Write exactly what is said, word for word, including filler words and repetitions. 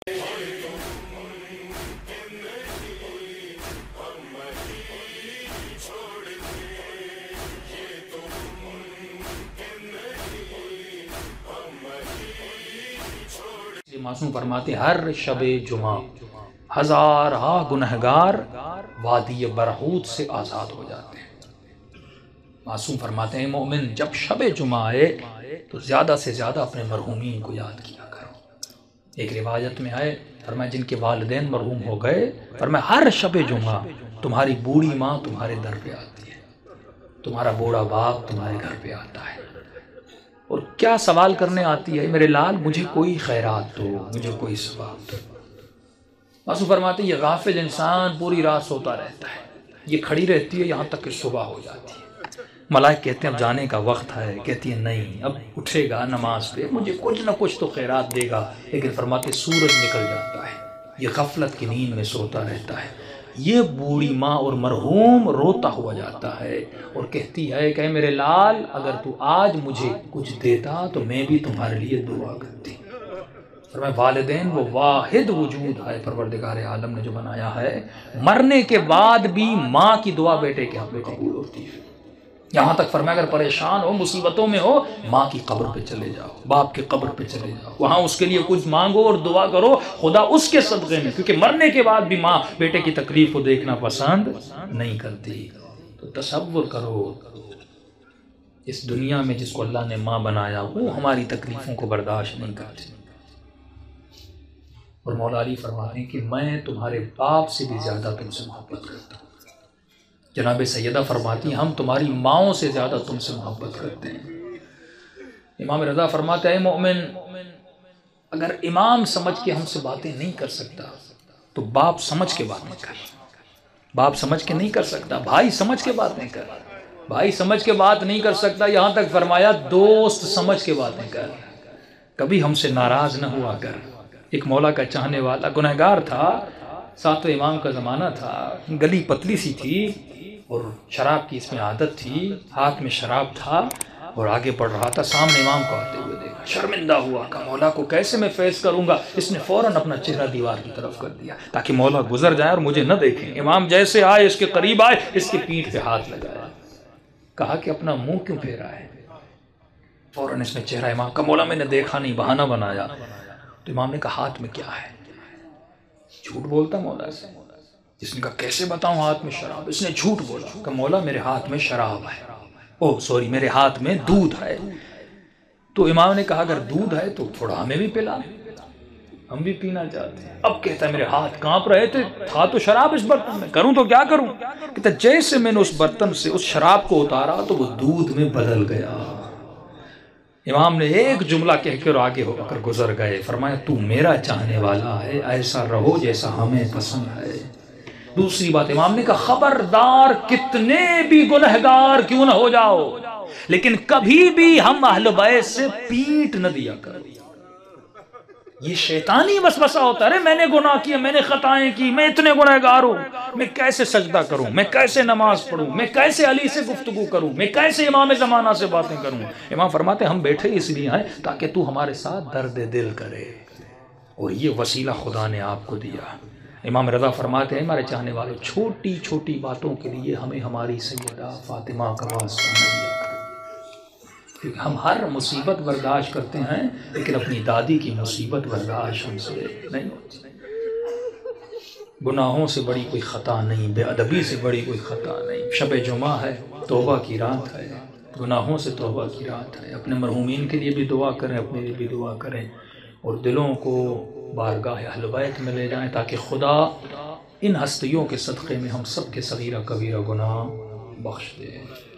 معصوم فرماتے ہر شب جمعہ ہزار ہا گنہگار وادی برہوت سے آزاد ہو جاتے ہیں۔ معصوم فرماتے ہیں مومن جب شب جمعہ آئے تو زیادہ سے زیادہ اپنے مرحومین کو یاد کیا کرو۔ ایک روایت میں آئے فرمایا جن کے والدین مرحوم ہو گئے، فرمایا ہر شب جمعہ تمہاری بوڑھی ماں تمہارے در پہ آتی ہے، تمہارا بوڑھا باپ تمہارے گھر پہ آتا ہے اور کیا سوال کرنے آتی ہے، میرے لال مجھے کوئی خیرات دو، مجھے کوئی ثواب دو۔ معصوم فرماتے ہیں یہ غافل انسان پوری رات سوتا رہتا ہے، یہ کھڑی رہتی ہے یہاں تک کہ صبح ہو جاتی ہے۔ ملائک کہتے ہیں اب جانے کا وقت ہے، کہتی ہے نہیں اب اٹھے گا نماز پہ، مجھے کچھ نہ کچھ تو خیرات دے گا، لیکن فرماتے ہیں سورج نکل جاتا ہے، یہ غفلت کی نیند میں سوتا رہتا ہے۔ یہ بوڑھی ماں اور مرحوم روتا ہوا جاتا ہے اور کہتی ہے کہ میرے لال اگر تو آج مجھے کچھ دیتا تو میں بھی تمہارے لیے دعا کرتی۔ فرمایا والدین وہ واحد وجود ہے پروردگار عالم نے جو بنایا ہے، مرنے کے بعد بھی ماں کی دعا بیٹے کے حق میں قبول ہوتی ہے۔ یہاں تک فرمایا اگر پریشان ہو مصیبتوں میں ہو ماں کی قبر پہ چلے جاؤ، باپ کی قبر پہ چلے جاؤ، وہاں اس کے لیے کچھ مانگو اور دعا کرو، خدا اس کے صدقے میں، کیونکہ مرنے کے بعد بھی ماں بیٹے کی تکلیف کو دیکھنا پسند نہیں کرتی۔ تو تصور کرو اس دنیا میں جس کو اللہ نے ماں بنایا وہ ہماری تکلیفوں کو برداشت نہیں کرتی، اور مولا علی فرماتے ہیں کہ میں تمہارے باپ سے بھی زیادہ تم سے محبت کرتا ہوں۔ جناب سیدہ فرماتی ہیں ہم تمہاری ماؤں سے زیادہ تم سے محبت کرتے ہیں۔ امام رضا فرماتے ہیں اے مومن اگر امام سمجھ کے ہم سے باتیں نہیں کر سکتا تو باپ سمجھ کے بات نہیں کر، باپ سمجھ کے نہیں کر سکتا، بھائی سمجھ کے بات نہیں کر، بھائی سمجھ کے بات نہیں کر سکتا، یہاں تک فرمایا دوست سمجھ کے باتیں کر، کبھی ہم سے ناراض نہ ہوا کر۔ ایک مولا کا چاہنے والا گنہگار تھا، ساتویں امام کا زمانہ تھا، گلی پتلی سی تھی اور شراب کی اس میں عادت تھی، ہاتھ میں شراب تھا اور آگے بڑھ رہا تھا، سامنے امام کو آتے ہوئے دیکھا، شرمندہ ہوا کہ مولا کو کیسے میں فیس کروں گا، اس نے فوراً اپنا چہرہ دیوار کی طرف کر دیا تاکہ مولا گزر جائے اور مجھے نہ دیکھیں۔ امام جیسے آئے اس کے قریب آئے، اس کے پیٹھ پہ ہاتھ لگایا، کہا کہ اپنا منہ کیوں پھیرا ہے؟ فوراً اس نے چہرہ امام کا مولا میں نے دیکھا نہیں، بہانہ بنایا۔ تو امام نے کہا ہاتھ میں کیا ہے؟ جھوٹ بولتا مولا سے، جس نے کہا کیسے بتاؤں ہاتھ میں شراب؟ اس نے جھوٹ بولا کہ مولا میرے ہاتھ میں شراب ہے، اوہ سوری میرے ہاتھ میں دودھ ہے۔ تو امام نے کہا اگر دودھ ہے تو تھوڑا ہمیں بھی پلا، ہم بھی پینا چاہتے ہیں۔ اب کہتا ہے میرے ہاتھ کانپ رہے تھے، تھا تو شراب اس برتن میں، کروں تو کیا کروں؟ کہتا جیسے میں نے اس برتن سے اس شراب کو اتارا تو وہ دودھ میں بدل گیا۔ امام نے ایک جملہ کہہ کر آگے ہو کر گزر گئے، فرمایا تو میرا چاہنے والا ہے، ایسا رہو جیسا ہمیں پسند ہے۔ دوسری بات امام نے کہا خبردار کتنے بھی گنہگار کیوں نہ ہو جاؤ لیکن کبھی بھی ہم اہل بیت سے پیٹ نہ دیا کرو۔ یہ شیطانی وسوسہ ہوتا ہے، میں نے گناہ کیا، میں نے خطائیں کی، میں اتنے گنہگار ہوں، میں کیسے سجدہ کروں، میں کیسے نماز پڑھوں، میں کیسے علی سے گفتگو کروں، میں کیسے امام زمانہ سے باتیں کروں۔ امام فرماتے ہیں ہم بیٹھے اس لیے ہیں تاکہ تو ہمارے ساتھ درد دل کرے، اور یہ وسیلہ خدا نے آپ کو دیا۔ امام رضا فرماتے ہیں ہمارے چاہنے والوں چھوٹی چھوٹی باتوں کے لیے ہمیں ہماری سیدہ فاطمہ کا واسطہ نہ دیا کرو، کیونکہ ہم ہر مصیبت برداشت کرتے ہیں لیکن اپنی دادی کی مصیبت برداشت ہم سے نہیں ہوتی۔ گناہوں سے بڑی کوئی خطا نہیں، بے ادبی سے بڑی کوئی خطا نہیں۔ شب جمعہ ہے، توبہ کی رات ہے، گناہوں سے توبہ کی رات ہے۔ اپنے مرحومین کے لیے بھی دعا کریں، اپنے لیے بھی دعا کریں، اور دلوں کو بارگاہ اہل بیت میں لے جائیں تاکہ خدا ان ہستیوں کے صدقے میں ہم سب کے صغیرہ کبیرہ گناہ بخش دے۔